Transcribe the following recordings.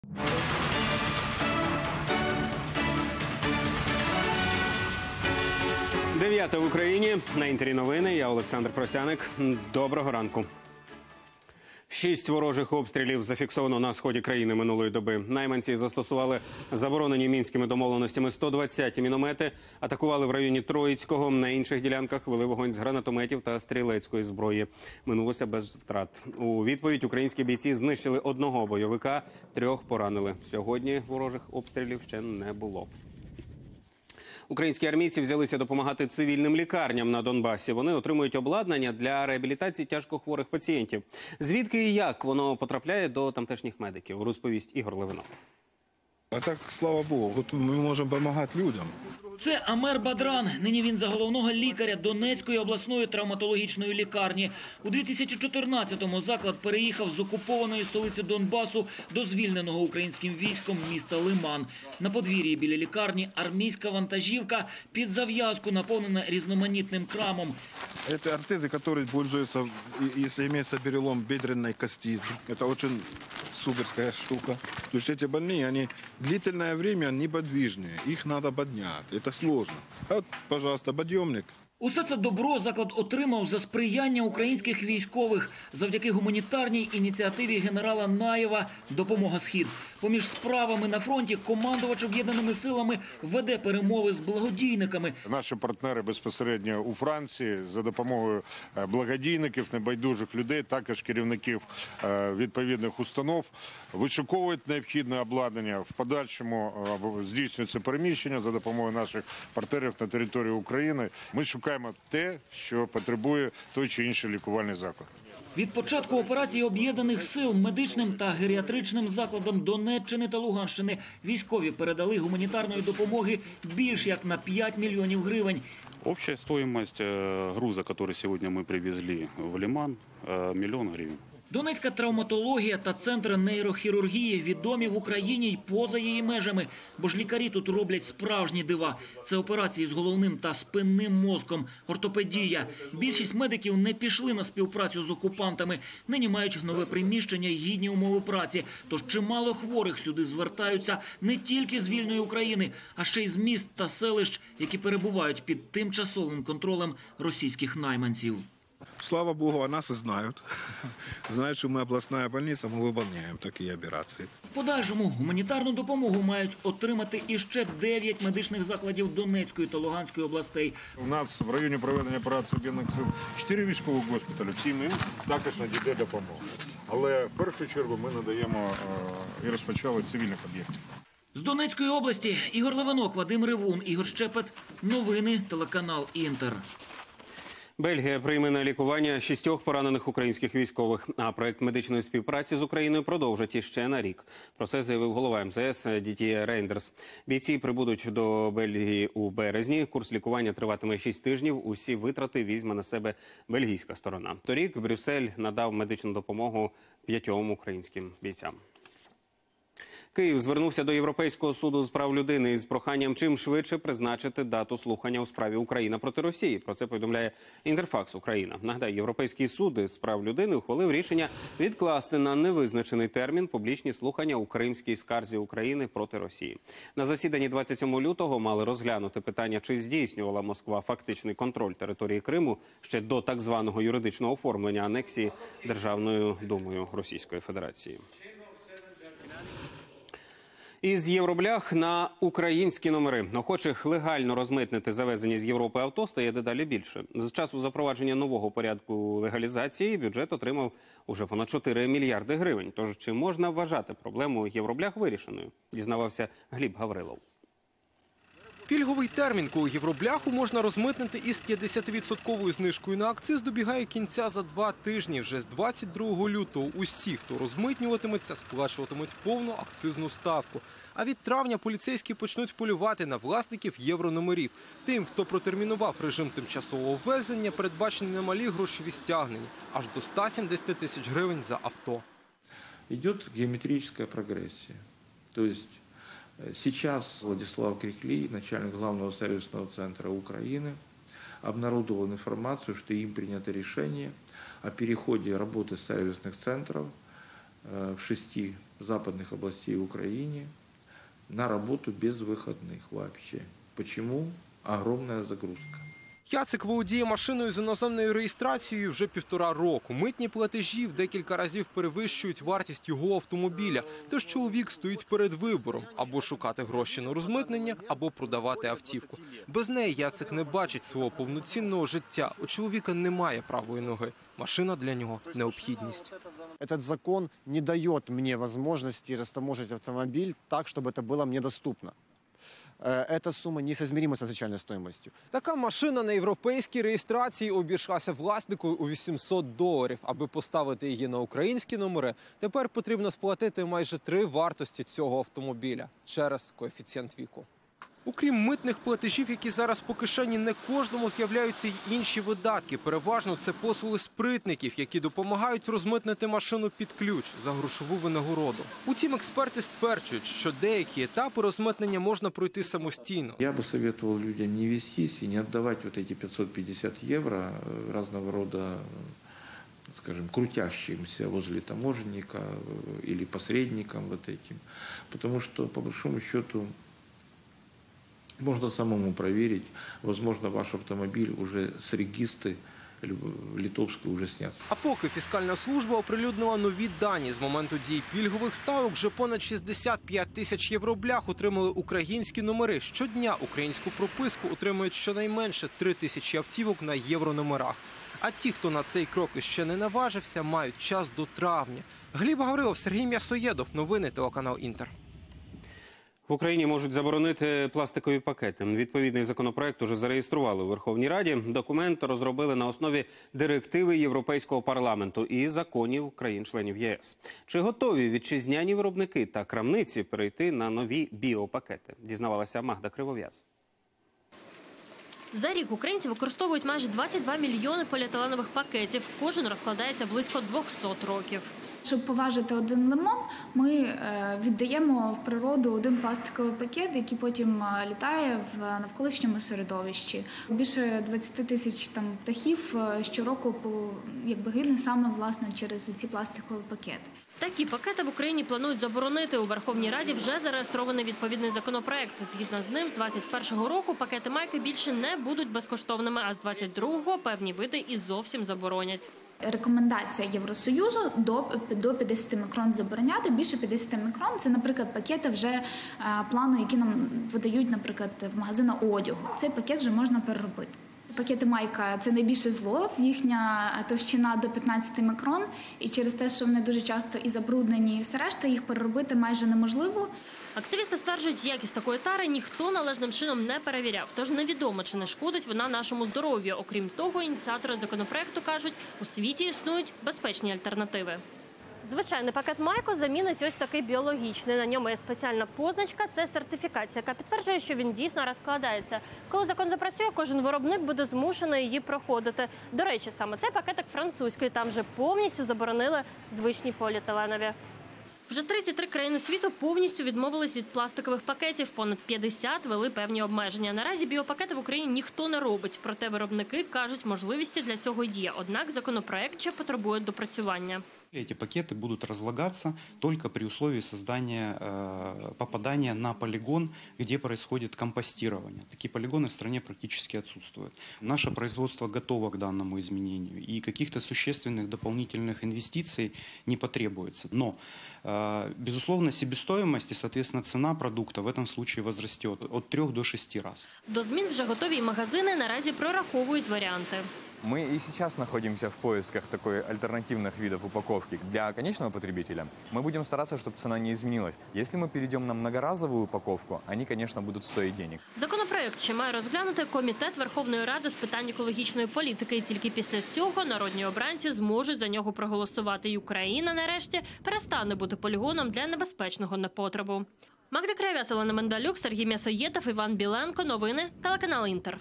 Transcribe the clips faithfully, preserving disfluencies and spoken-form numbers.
Дев'яте в Україні. На інтері новини. Я Олександр Просяник. Доброго ранку. Шість ворожих обстрілів зафіксовано на сході країни минулої доби. Найманці застосували заборонені мінськими домовленостями сто двадцяті міномети, атакували в районі Троїцького. На інших ділянках вели вогонь з гранатометів та стрілецької зброї. Минулося без втрат. У відповідь українські бійці знищили одного бойовика, трьох поранили. Сьогодні ворожих обстрілів ще не було. Українські армійці взялися допомагати цивільним лікарням на Донбасі. Вони отримують обладнання для реабілітації тяжкохворих пацієнтів. Звідки і як воно потрапляє до тамтешніх медиків, розповість Ігор Левинок. А так, слава Богу, ми можемо допомагати людям. Це Амер Бадран. Нині він за головного лікаря Донецької обласної травматологічної лікарні. У дві тисячі чотирнадцятому заклад переїхав з окупованої столиці Донбасу до звільненого українським військом міста Лиман. На подвір'ї біля лікарні армійська вантажівка під зав'язку, наповнена різноманітним крамом. Це ортези, які пользуються, якщо мається перелом бедренної кості. Це дуже суперська штука. Тобто ці больні, вони длительное время неподвижные, их надо поднять, это сложно. А вот, пожалуйста, подъемник. Усе це добро заклад отримав за сприяння українських військових. Завдяки гуманітарній ініціативі генерала Наєва «Допомога Схід». Поміж справами на фронті командувач об'єднаними силами веде перемови з благодійниками. Наші партнери безпосередньо у Франції за допомогою благодійників, небайдужих людей, також керівників відповідних установ, вишуковують необхідне обладнання. В подальшому здійснюється переміщення за допомогою наших партнерів на території України. Ми шукаємо те, що потребує той чи інший лікувальний заклад. Від початку операції Об'єднаних сил медичним та геріатричним закладам Донеччини та Луганщини військові передали гуманітарної допомоги більш як на п'ять мільйонів гривень. Общая стоимость груза, который сегодня мы привезли в Лиман, миллион гривен. Донецька травматологія та центр нейрохірургії відомі в Україні й поза її межами, бо ж лікарі тут роблять справжні дива. Це операції з головним та спинним мозком, ортопедія. Більшість медиків не пішли на співпрацю з окупантами. Нині мають нове приміщення й гідні умови праці. Тож чимало хворих сюди звертаються не тільки з вільної України, а ще й з міст та селищ, які перебувають під тимчасовим контролем російських найманців. Слава Богу, о нас знають. Знають, що ми обласна больниця, ми виконуємо такі операції. В подальшому гуманітарну допомогу мають отримати іще дев'ять медичних закладів Донецької та Луганської областей. У нас в районі проведення операції Об'єднаних сил чотири військових госпіталі, всім їм також надійде допомога. Але в першу чергу ми надаємо і розпочали з цивільних об'єктів. З Донецької області Ігор Левинок, Вадим Ревун, Ігор Щепет. Новини, телеканал «Інтер». Бельгія прийме на лікування шістьох поранених українських військових. А проект медичної співпраці з Україною продовжить іще на рік. Про це заявив голова ем зе ес Діт'є Рейндерс. Бійці прибудуть до Бельгії у березні. Курс лікування триватиме шість тижнів. Усі витрати візьме на себе бельгійська сторона. Торік Брюссель надав медичну допомогу п'ятьом українським бійцям. Київ звернувся до Європейського суду з прав людини із проханням чим швидше призначити дату слухання у справі Україна проти Росії. Про це повідомляє Інтерфакс Україна. Нагадаю, Європейський суд з прав людини ухвалив рішення відкласти на невизначений термін публічні слухання у кримській скарзі України проти Росії. На засіданні двадцять сьомого лютого мали розглянути питання, чи здійснювала Москва фактичний контроль території Криму ще до так званого юридичного оформлення анексії Державною думою Російської Федерації. Із євроблях на українські номери. Охочих легально розмитнити завезені з Європи авто стає дедалі більше. З часу запровадження нового порядку легалізації бюджет отримав уже понад чотири мільярди гривень. Тож чи можна вважати проблему євроблях вирішеною? Дізнавався Гліб Гаврилов. Пільговий термін, коли євробляху можна розмитнити із п'ятдесятивідсотковою знижкою на акциз, добігає кінця за два тижні. Вже з двадцять другого лютого усі, хто розмитнюватиметься, сплачуватимуть повну акцизну ставку. А від травня поліцейські почнуть полювати на власників єврономерів. Тим, хто протермінував режим тимчасового ввезення, передбачені немалі грошові стягнення – аж до ста сімдесяти тисяч гривень за авто. Йде геометрична прогресія. Тобто сейчас Владислав Крикли, начальник главного сервисного центра Украины, обнародовал информацию, что им принято решение о переходе работы сервисных центров в шести западных областей Украины на работу без выходных вообще. Почему? Огромная загрузка. Яцик володіє машиною з іноземною реєстрацією вже півтора року. Митні платежі в декілька разів перевищують вартість його автомобіля. Тож чоловік стоїть перед вибором – або шукати гроші на розмитнення, або продавати автівку. Без неї Яцик не бачить свого повноцінного життя. У чоловіка немає правої ноги. Машина для нього – необхідність. Этот закон не дает мне возможности растаможить автомобиль так, чтобы это было мне доступно. Эта сумма несоизмерима с изначальной стоимостью. Така машина на європейській реєстрації обійшлася власнику у вісімсот доларів. Аби поставити її на українські номери, тепер потрібно сплатити майже три вартості цього автомобіля через коефіцієнт віку. Окрім митних платежів, які зараз по кишені не кожному, з'являються й інші видатки. Переважно це послуги спритників, які допомагають розмитнити машину під ключ за грошову винагороду. Утім, експерти стверджують, що деякі етапи розмитнення можна пройти самостійно. Я бы советовал людям не вестись и не отдавать вот эти пятьсот пятьдесят евро разного рода, скажем, крутящимся возле таможенника или посредникам вот этим. Потому что, по большому счету, можно самому проверить, возможно, ваш автомобиль уже с регистра литовского уже снят. А поки фіскальна служба оприлюднила нові дані, з моменту дії пільгових ставок вже понад шістдесят п'ять тисяч євроблях отримали українські номери. Щодня українську прописку отримують щонайменше три тисячі автівок на єврономерах. А ті, хто на цей крок іще не наважився, мають час до травня. Гліб Гаврилов, Сергій М'ясоєдов. Новини телеканал «Інтер». В Україні можуть заборонити пластикові пакети. Відповідний законопроект уже зареєстрували у Верховній Раді. Документ розробили на основі директиви Європейського парламенту і законів країн-членів ЄС. Чи готові вітчизняні виробники та крамниці перейти на нові біопакети? Дізнавалася Магда Кривов'яз. За рік українці використовують майже двадцять два мільйони поліетиленових пакетів. Кожен розкладається близько двохсот років. Щоб поважити один лимон, ми віддаємо в природу один пластиковий пакет, який потім літає в навколишньому середовищі. Більше двадцять тисяч там птахів щороку якби гине саме власне через ці пластикові пакети. Такі пакети в Україні планують заборонити. У Верховній Раді вже зареєстрований відповідний законопроект. Згідно з ним, з двадцять першого року пакети майки більше не будуть безкоштовними, а з двадцять другого певні види і зовсім заборонять. Рекомендація Євросоюзу до, до п'ятдесят мікрон забороняти. Більше п'ятдесят мікрон – це, наприклад, пакети вже плану, які нам видають, наприклад, в магазинах одягу. Цей пакет вже можна переробити. Пакети майка – це найбільше зло, їхня товщина до п'ятнадцять мікрон, і через те, що вони дуже часто і забруднені, і все решта, їх переробити майже неможливо. Активісти стверджують, якість такої тари ніхто належним чином не перевіряв, тож невідомо, чи не шкодить вона нашому здоров'ю. Окрім того, ініціатори законопроекту кажуть, у світі існують безпечні альтернативи. Звичайний пакет майко замінить ось такий біологічний. На ньому є спеціальна позначка – це сертифікація, яка підтверджує, що він дійсно розкладається. Коли закон запрацює, кожен виробник буде змушений її проходити. До речі, саме цей пакетик французький, там вже повністю заборонили звичні поліетиленові. Вже тридцять три країни світу повністю відмовились від пластикових пакетів. Понад п'ятдесят ввели певні обмеження. Наразі біопакети в Україні ніхто не робить. Проте виробники кажуть, можливості для цього є. Однак законопроект ще потребує допрацювання. Эти пакеты будут разлагаться только при условии создания, э, попадания на полигон, где происходит компостирование. Такие полигоны в стране практически отсутствуют. Наше производство готово к данному изменению, и каких-то существенных дополнительных инвестиций не потребуется. Но, э, безусловно, себестоимость и, соответственно, цена продукта в этом случае возрастет от трёх до шести раз. До змін вже готові і магазини наразі прораховують варіанти. Мы и сейчас находимся в поисках такой альтернативных видов упаковки для конечного потребителя. Мы будем стараться, чтобы цена не изменилась. Если мы перейдем на многоразовую упаковку, они, конечно, будут стоить денег. Законопроект ще має розглянути Комітет Верховної Ради з питань екологічної політики. І тільки після цього народні обранці зможуть за нього проголосувати. І Україна, нарешті, перестане бути полігоном для небезпечного непотребу. Магда Кривов'яз, Олена Мендалюк, Сергій М'ясоєдов, Іван Біленко. Новини телеканал «Інтер».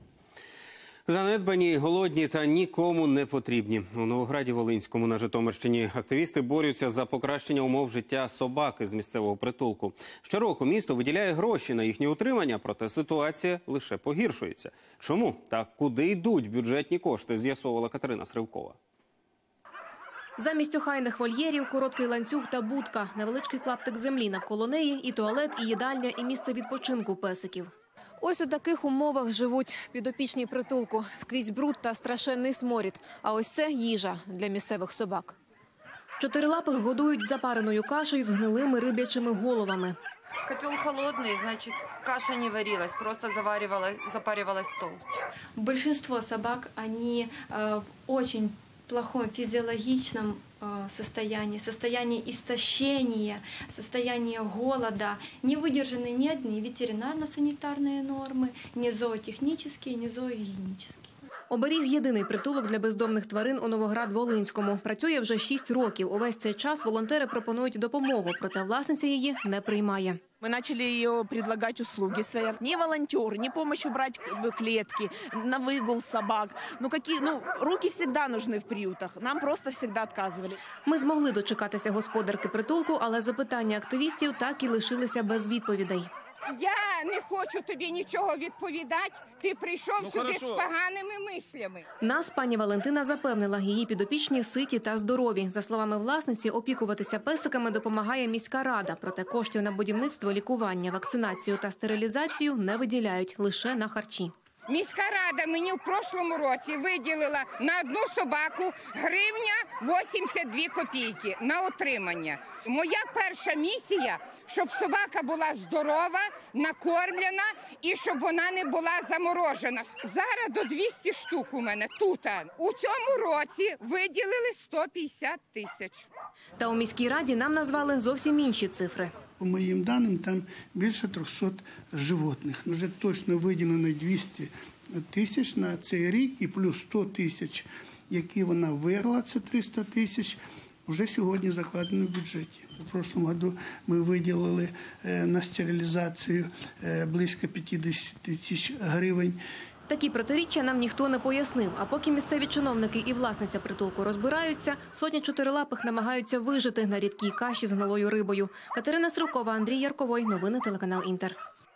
Занедбані, голодні та нікому не потрібні. У Новограді-Волинському на Житомирщині активісти борються за покращення умов життя собаки з місцевого притулку. Щороку місто виділяє гроші на їхнє утримання, проте ситуація лише погіршується. Чому та куди йдуть бюджетні кошти, з'ясовувала Катерина Сривкова. Замість охайних вольєрів – короткий ланцюг та будка, невеличкий клаптик землі навколо неї, і туалет, і їдальня, і місце відпочинку песиків. Ось у таких умовах живуть підопічні притулку. Скрізь бруд та страшенний сморід. А ось це їжа для місцевих собак. Чотирилапих годують запареною кашею з гнилими риб'ячими головами. Котел холодный, значит, каша не варилась, просто заваривалась, запаривалась толчь. Большинство собак, они э, в очень плохом физиологичном э, состоянии, состоянии истощения, состоянии голода. Не выдержаны ни одни ветеринарно-санитарные нормы, ни зоотехнические, ни зоогигиенические. Оберіг – єдиний притулок для бездомних тварин у Новоград-Волинському. Працює вже шість років. Увесь цей час волонтери пропонують допомогу, проте власниця її не приймає. Мы начали ее предлагать услуги свои. Не волонтеры, не помощь убрать клетки, на выгул собак. Ну, какие, ну, руки всегда нужны в приютах. Нам просто всегда отказывали. Ми змогли дочекатися господарки притулку, але запитання активістів так і лишилися без відповідей. Я не хочу тобі нічого відповідати. Ти прийшов Ну, сюди хорошо. з поганими мислями. Нас пані Валентина запевнила, її підопічні ситі та здорові. За словами власниці, опікуватися песиками допомагає міська рада. Проте коштів на будівництво, лікування, вакцинацію та стерилізацію не виділяють, лише на харчі. Міська рада мені в прошлому році виділила на одну собаку гривня вісімдесят дві копійки на утримання. Моя перша місія, щоб собака була здорова, накормлена і щоб вона не була заморожена. Зараз до двісті штук у мене тут. У цьому році виділили сто п'ятдесят тисяч. Та у міській раді нам назвали зовсім інші цифри. По моїм даним, там більше трьохсот животних. Вже точно виділено двісті тисяч на цей рік і плюс сто тисяч, які вона виграла, це триста тисяч, вже сьогодні закладено в бюджеті. У прошлому році ми виділили на стерилізацію близько п'ятдесят тисяч гривень. Такі протиріччя нам ніхто не пояснив. А поки місцеві чиновники і власниця притулку розбираються, сотні чотирилапих намагаються вижити на рідкій каші з гнилою рибою. Катерина Стрелкова, Андрій Ярковой. Новини телеканал Інтер.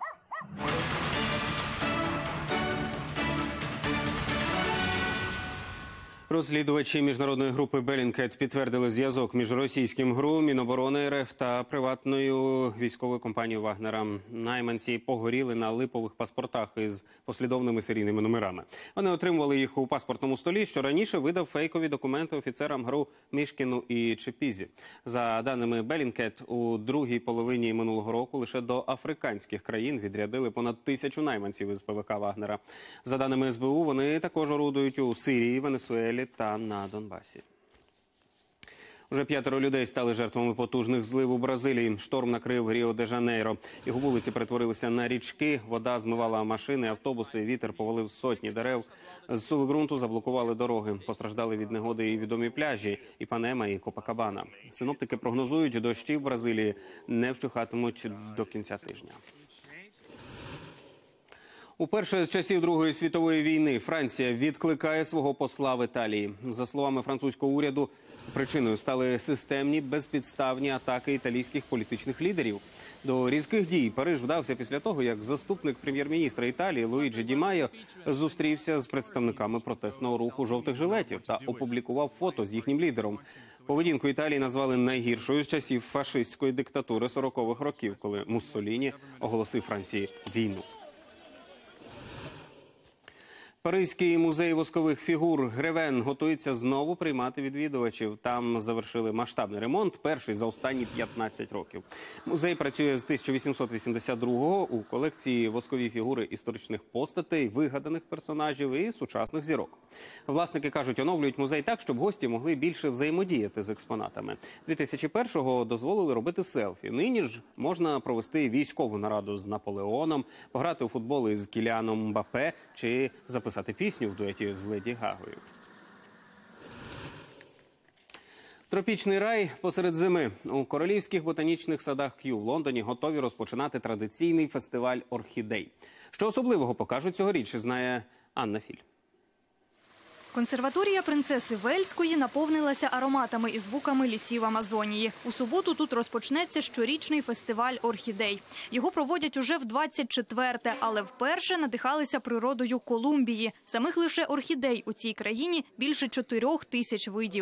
Розслідувачі міжнародної групи Bellingcat підтвердили зв'язок між російським ГРУ, Міноборони РФ та приватною військовою компанією Вагнера. Найманці погоріли на липових паспортах із послідовними серійними номерами. Вони отримували їх у паспортному столі, що раніше видав фейкові документи офіцерам ГРУ Мішкіну і Чепізі. За даними Bellingcat, у другій половині минулого року лише до африканських країн відрядили понад тисячу найманців із ПВК Вагнера. За даними ес бе у, вони також орудують у Сирії, Венесуелі та на Донбасі. Уже п'ятеро людей стали жертвами потужних злив у Бразилії. Шторм накрив Ріо-де-Жанейро. Його вулиці перетворилися на річки, вода змивала машини, автобуси, вітер повалив сотні дерев. Зсуви ґрунту заблокували дороги. Постраждали від негоди і відомі пляжі – Іпанема і Копакабана. Синоптики прогнозують, дощі в Бразилії не вщухатимуть до кінця тижня. Уперше з часів Другої світової війни Франція відкликає свого посла в Італії. За словами французького уряду, причиною стали системні безпідставні атаки італійських політичних лідерів. До різких дій Париж вдався після того, як заступник прем'єр-міністра Італії Луїджі Ді Майо зустрівся з представниками протестного руху жовтих жилетів та опублікував фото з їхнім лідером. Поведінку Італії назвали найгіршою з часів фашистської диктатури сорокових років, коли Муссоліні оголосив Франції війну. Паризький музей воскових фігур Гревен готується знову приймати відвідувачів. Там завершили масштабний ремонт, перший за останні п'ятнадцять років. Музей працює з тисяча вісімсот вісімдесят другого. У колекції воскові фігури історичних постатей, вигаданих персонажів і сучасних зірок. Власники кажуть, оновлюють музей так, щоб гості могли більше взаємодіяти з експонатами. дві тисячі першого дозволили робити селфі. Нині ж можна провести військову нараду з Наполеоном, пограти у футбол із Кіліаном Мбаппе чи записати пісню в дуеті з Леді Гагою. Тропічний рай посеред зими. У Королівських ботанічних садах К'ю в Лондоні готові розпочинати традиційний фестиваль орхідей. Що особливого покажуть цьогоріч, знає Анна Філь. Консерваторія принцеси Вельської наповнилася ароматами і звуками лісів Амазонії. У суботу тут розпочнеться щорічний фестиваль орхідей. Його проводять уже в двадцять четверте, але вперше надихалися природою Колумбії. Самих лише орхідей у цій країні більше чотирьох тисяч видів.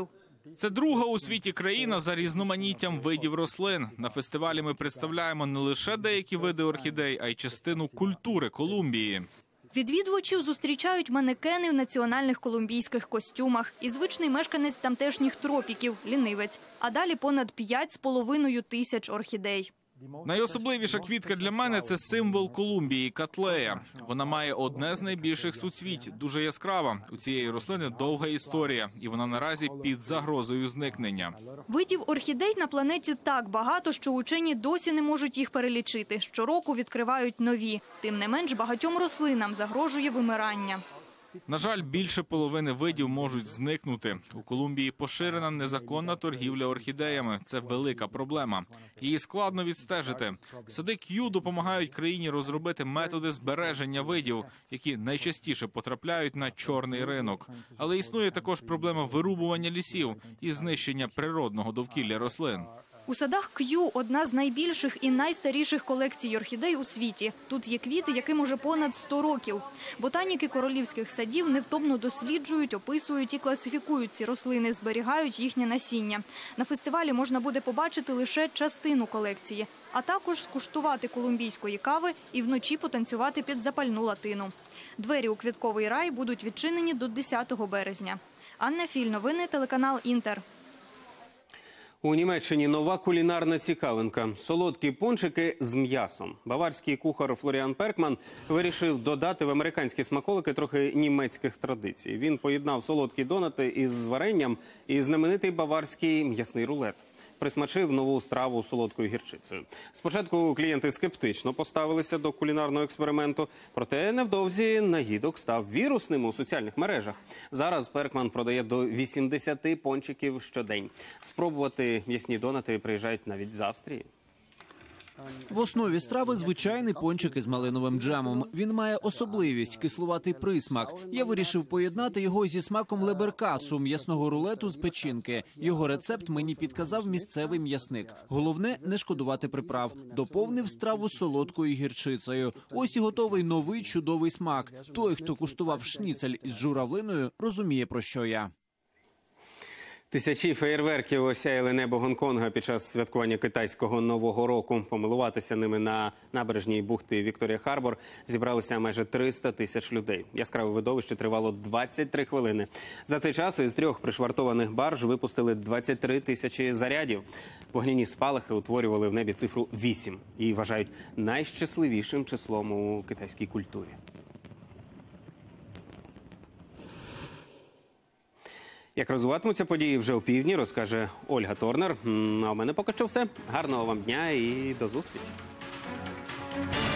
Це друга у світі країна за різноманіттям видів рослин. На фестивалі ми представляємо не лише деякі види орхідей, а й частину культури Колумбії. Відвідувачів зустрічають манекени в національних колумбійських костюмах і звичний мешканець тамтешніх тропіків – лінивець. А далі понад п'ять з половиною тисяч орхідей. Найособливіша квітка для мене – це символ Колумбії – котлея. Вона має одне з найбільших суцвіть, дуже яскрава. У цієї рослини довга історія, і вона наразі під загрозою зникнення. Видів орхідей на планеті так багато, що учені досі не можуть їх перелічити. Щороку відкривають нові. Тим не менш, багатьом рослинам загрожує вимирання. На жаль, більше половини видів можуть зникнути. У Колумбії поширена незаконна торгівля орхідеями. Це велика проблема. Її складно відстежити. Сади К'ю допомагають країні розробити методи збереження видів, які найчастіше потрапляють на чорний ринок. Але існує також проблема вирубування лісів і знищення природного довкілля рослин. У садах К'ю – одна з найбільших і найстаріших колекцій орхідей у світі. Тут є квіти, яким уже понад сто років. Ботаніки королівських садів невтомно досліджують, описують і класифікують ці рослини, зберігають їхнє насіння. На фестивалі можна буде побачити лише частину колекції, а також скуштувати колумбійської кави і вночі потанцювати під запальну латину. Двері у квітковий рай будуть відчинені до десятого березня. Анна Філь, новини, телеканал «Інтер». У Німеччині нова кулінарна цікавинка – солодкі пончики з м'ясом. Баварський кухар Флоріан Перкман вирішив додати в американські смаколики трохи німецьких традицій. Він поєднав солодкі донати із варенням і знаменитий баварський м'ясний рулет. Присмачив нову страву солодкою гірчицею. Спочатку клієнти скептично поставилися до кулінарного експерименту, проте невдовзі наїдок став вірусним у соціальних мережах. Зараз Перкман продає до вісімдесяти пончиків щодень. Спробувати м'ясні донати приїжджають навіть з Австрії. В основі страви звичайний пончик із малиновим джемом. Він має особливість – кислуватий присмак. Я вирішив поєднати його зі смаком леберкасу – м'ясного рулету з печінки. Його рецепт мені підказав місцевий м'ясник. Головне – не шкодувати приправ. Доповнив страву солодкою гірчицею. Ось і готовий новий чудовий смак. Той, хто куштував шніцель із журавлиною, розуміє, про що я. Тисячі феєрверків осяяли небо Гонконга під час святкування китайського Нового року. Помилуватися ними на набережній бухти Вікторія-Харбор зібралися майже триста тисяч людей. Яскраве видовище тривало двадцять три хвилини. За цей час із трьох пришвартованих барж випустили двадцять три тисячі зарядів. Вогняні спалахи утворювали в небі цифру вісім. Її вважають найщасливішим числом у китайській культурі. Як розвиватимуться події вже у півдні, розкаже Ольга Торнер. А у мене поки що все. Гарного вам дня і до зустрічі.